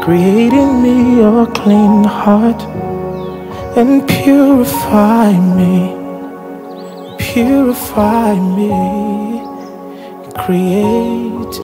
Create in me a clean heart and purify me, purify me. Create